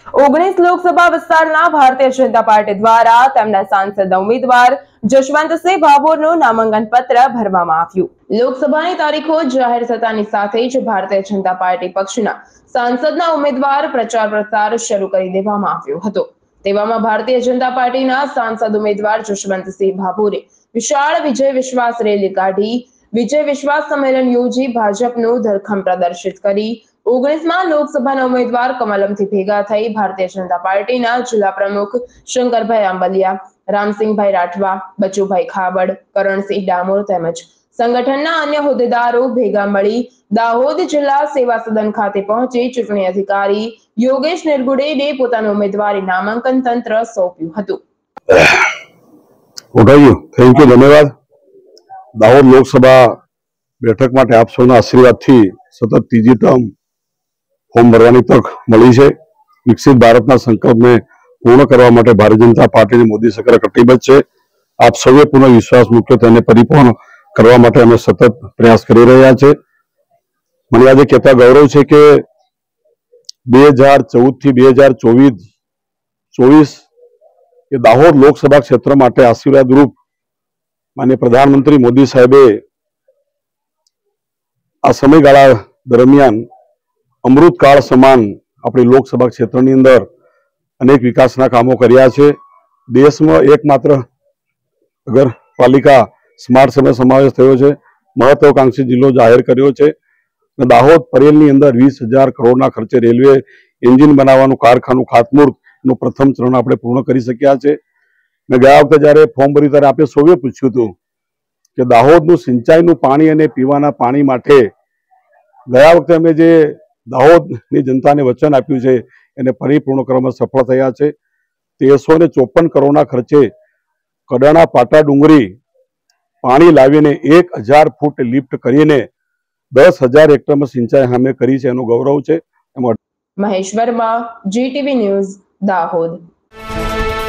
19 લોકસભા વિસ્તારના ભારતીય જનતા પાર્ટી દ્વારા તેમના સાંસદ ઉમેદવાર જશવંતસિંહ ભાભોરનું નામાંકન પત્ર ભરવામાં આવ્યું। લોકસભાની તારીખો જાહેર થતાની સાથે જ ભારતીય જનતા પાર્ટી પક્ષના સાંસદના ઉમેદવાર પ્રચાર પ્રસાર શરૂ કરી દેવામાં આવ્યો હતો। તેવામાં ભારતીય જનતા પાર્ટીના સાંસદ ઉમેદવાર જશવંતસિંહ ભાભોરે વિશાળ વિજય વિશ્વાસ રેલી કાઢી વિજય વિશ્વાસ સંમેલન યોજી ભાજપનું ધરખમ પ્રદર્શિત કરી 19માં લોકસભાના ઉમેદવાર કમલમથી ભેગા થઈ ભારતીય જનતા પાર્ટીના જિલ્લા પ્રમુખ શંકરભાઈ આંબલિયા, રામસિંહભાઈ રાઠવા, બચુભાઈ ખાબડ, કરણસિંહ ડામોર તેમજ સંગઠનના અન્ય હોદ્દેદારો ભેગા મળી દાહોદ જિલ્લા સેવા સદન ખાતે પહોંચી ચૂંટણી અધિકારી યોગેશ નિરગુડેને પોતાનું ઉમેદવારી નામાંકન તંત્ર સોંપ્યું હતું। થેન્ક યુ, ધન્યવાદ। દાહોદ લોકસભા બેઠક માટે આપ સૌના આશીર્વાદથી સતત ત્રીજી ટર્મ ફોર્મ ભરવાની તક મળી છે। વિકસિત ભારતના સંકલ્પને પૂર્ણ કરવા માટે ભારતીય જનતા પાર્ટીની મોદી સરકાર કટિબદ્ધ છે। આપ સૌએ પૂર્ણ વિશ્વાસ મૂક્યો તેને પરિપૂર્ણ કરવા માટે અમે સતત પ્રયાસ કરી રહ્યા છે। મને આજે કહેતા ગૌરવ છે કે 2014 થી 2024 એ દાહોદ લોકસભા ક્ષેત્ર માટે આશીર્વાદરૂપ માનનીય પ્રધાનમંત્રી મોદી સાહેબે આ સમયગાળા દરમિયાન અમૃતકાળ સમાન આપણી લોકસભા ક્ષેત્રની અંદર અનેક વિકાસના કામો કર્યા છે। દેશમાં એકમાત્ર નગરપાલિકા સ્માર્ટ સિટીનો સમાવેશ થયો છે। મહત્વાકાંક્ષી જિલ્લો જાહેર કર્યો છે। દાહોદ પરેલની અંદર 20,000 કરોડના ખર્ચે રેલવે એન્જિન બનાવવાનું કારખાનું ખાતમુહૂર્ત નું પ્રથમ ચરણ આપણે પૂર્ણ કરી શક્યા છે। મેં ગયા વખતે જ્યારે ફોર્મ ભર્યું ત્યારે આપણે સૌએ પૂછ્યું હતું કે દાહોદનું સિંચાઈનું પાણી અને પીવાના પાણી માટે ગયા વખતે અમે જે દાહોદની જનતાને વચન આપ્યું છે એને પરિપૂર્ણ કરવામાં સફળ થયા છે। 1354 કરોડના ખર્ચે કડાણા પાટા ડુંગરી પાણી લાવીને 1000 ફૂટ લિફ્ટ કરીને 10,000 હેક્ટરમાં સિંચાઈ અમે કરી છે, એનું ગૌરવ છે। Mahesh Verma, GTV news, Dahod.